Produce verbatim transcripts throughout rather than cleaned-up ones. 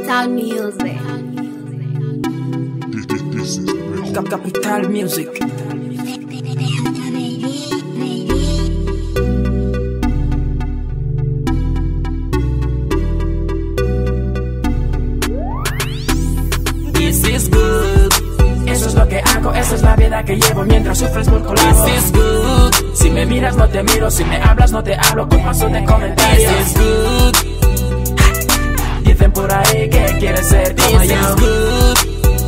Capital Music. Cap Capital Music. This is good. Eso es lo que hago, esa es la vida que llevo mientras sufres por colado. This is good. Si me miras no te miro, si me hablas no te hablo con paso de comentarios. This is good. Dicen por ahí que quieres ser como This yo. is good.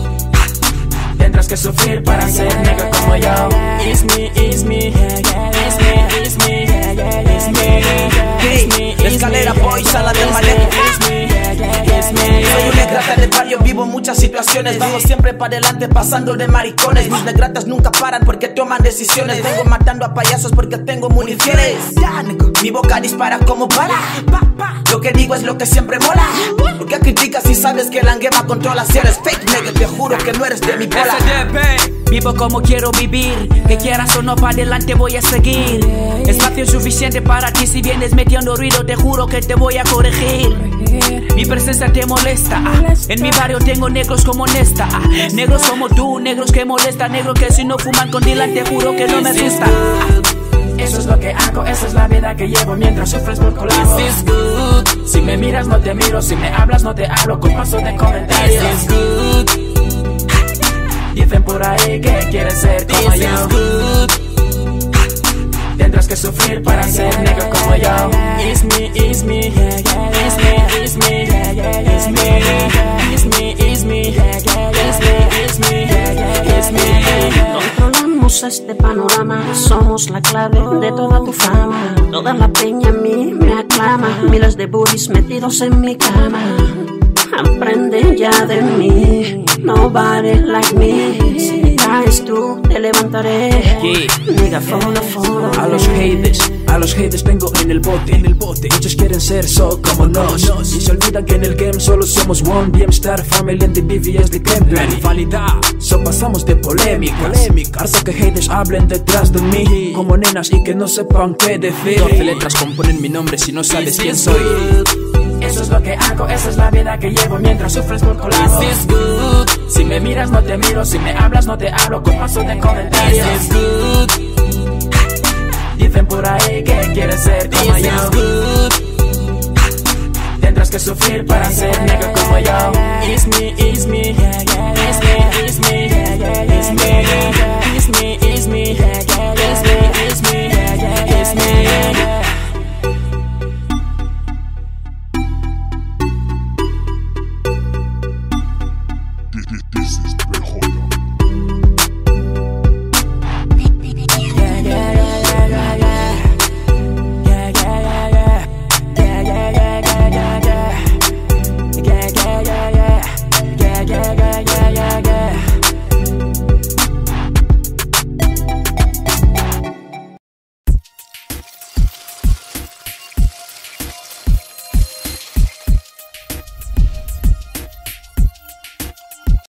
Tendrás que sufrir para ser negro como yo. It's me, it's me, it's me, it's me, it's me, it's me, La escalera boy, sala del manejo. it's me, it's me. Soy un negrata de barrio, vivo muchas situaciones. Vamos siempre para adelante, pasando de maricones. Mis negratas nunca paran porque toman decisiones. Vengo matando a payasos porque tengo municiones. Mi boca dispara como bala. Lo que digo es lo que siempre mola. ¿Por qué criticas si sabes que la anguema controla? Si eres fake, nigga, te juro que no eres de mi bola. S D P. Vivo como quiero vivir, que quieras o no para adelante voy a seguir. Espacio suficiente para ti, si vienes metiendo ruido te juro que te voy a corregir. Mi presencia te molesta, en mi barrio tengo negros como Nesta. Negros como tú, negros que molestan, negros que si no fuman con Dylan te juro que no me asusta. Eso es lo que hago, esa es la vida que llevo mientras sufres por colado. This is good. Si me miras no te miro, si me hablas no te hablo con paso de comentarios. This is good. Dicen por ahí que quieres ser como This yo. is good. Tendrás que sufrir para ser negro como yo. It's me, it's me, it's me, it's me, it's me, it's me, it's me, it's me, it's me, it's me. Controlamos este panorama, somos la clave de toda tu fama. Toda la peña a mí me aclama, miles de bullies metidos en mi cama. Aprende ya de mí, nobody like me. Si te caes tú, te levantaré. Yeah. Nigga, follow, follow. A los haters, a los haters vengo en el bote, en el bote. Muchos quieren ser so como nos, y se olvidan que en el game solo somos one. B M Star, Family and the B V S de Kemper. La rivalidad, so pasamos de polémicas. Polémica. Harto que haters hablen detrás de mí, como nenas y que no sepan qué decir. doce letras componen mi nombre si no sabes quién soy. Eso es lo que hago, esa es la vida que llevo mientras sufres por colado. This is good. Si me miras no te miro, si me hablas no te hablo con paso de comentarios. This is good. Dicen por ahí que quieres ser como This yo. is good. Tendrás que sufrir para ser negro como yo. It's me, it's me, it's me, it's me, it's me, it's me, it's me, it's me.